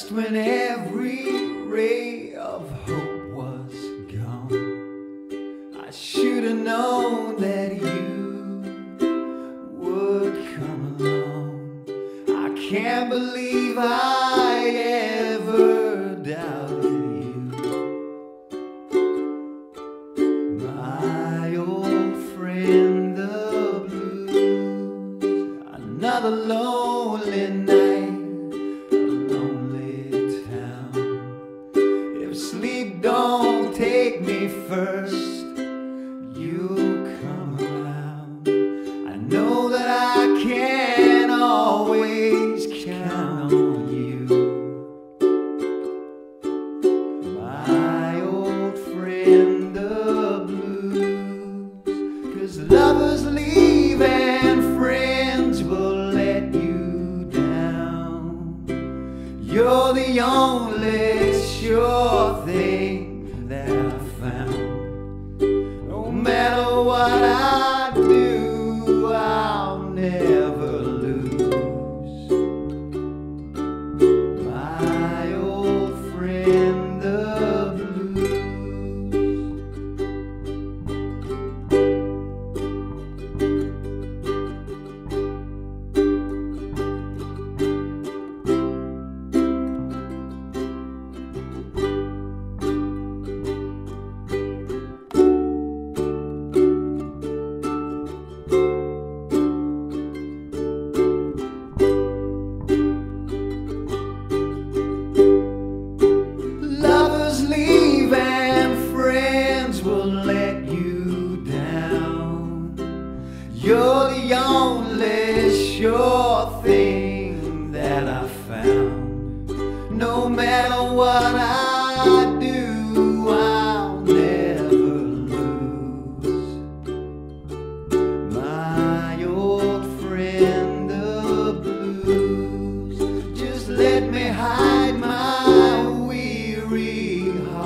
Just when every ray of hope was gone, I should have known that you would come along. I can't believe I ever doubted you. My old friend, the blues, another lonely night, sleep don't take me first, you'll come around. I know that I can always count on you. My old friend, the blues, 'cause lovers leave and friends will let you down. You're the only sure thing that I found. No matter what I do, I'll never lose. My old friend, the blues. Leave and friends will let you down. You're the only sure thing that I found. No matter what I do, I'll never lose. My old friend, the blues, just let me hide my weary heart.